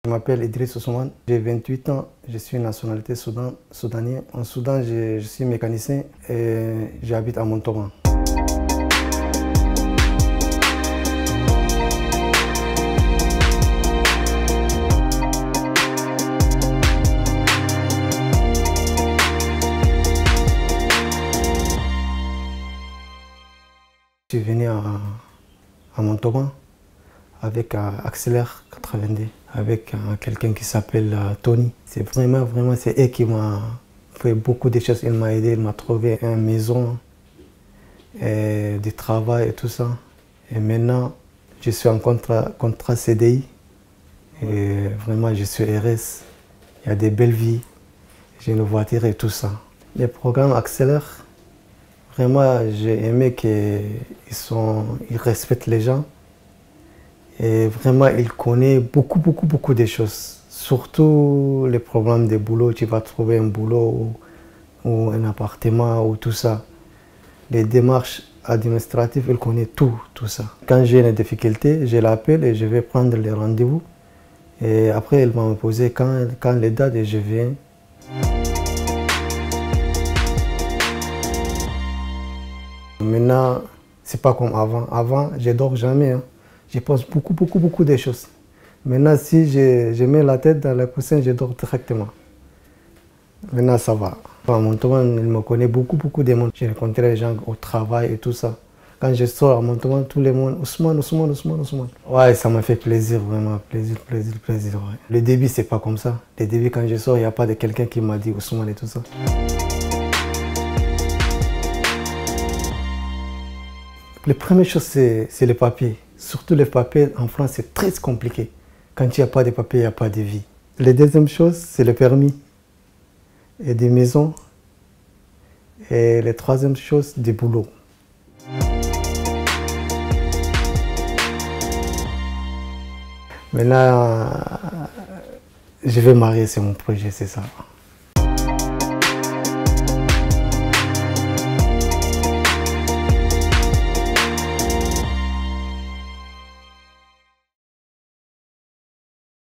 Je m'appelle Idriss Ousmane, j'ai 28 ans, je suis nationalité soudanien. En Soudan, je suis mécanicien et j'habite à Montauban. Je suis venu à Montauban avec Accélère 90, avec quelqu'un qui s'appelle Tony. C'est vraiment, c'est elle qui m'a fait beaucoup de choses. Il m'a aidé, il m'a trouvé une maison, et du travail et tout ça. Et maintenant, je suis en contrat CDI. Et vraiment, je suis RS. Il y a des belles vies. J'ai une voiture et tout ça. Les programmes Accélère, vraiment, j'ai aimé qu'ils respectent les gens. Et vraiment, il connaît beaucoup de choses. Surtout les problèmes de boulot. Tu vas trouver un boulot ou un appartement ou tout ça. Les démarches administratives, il connaît tout ça. Quand j'ai une difficulté, je l'appelle et je vais prendre les rendez-vous. Et après, il va me poser quand les dates et je viens. Maintenant, c'est pas comme avant. Avant, je dors jamais. Hein. Je pense beaucoup de choses. Maintenant, si je mets la tête dans la coussin, je dors directement. Maintenant, ça va. À Montauban, il me connaît beaucoup de monde. J'ai rencontré les gens au travail et tout ça. Quand je sors à Montauban, tout le monde, Ousmane. Ouais, ça m'a fait plaisir, vraiment, plaisir. Ouais. Le début, c'est pas comme ça. Le début, quand je sors, il n'y a pas de quelqu'un qui m'a dit Ousmane et tout ça. La première chose, c'est les papiers. Surtout les papiers, en France, c'est très compliqué. Quand il n'y a pas de papiers, il n'y a pas de vie. La deuxième chose, c'est le permis et des maisons. Et la troisième chose, des boulots. Maintenant, je vais marier, c'est mon projet, c'est ça.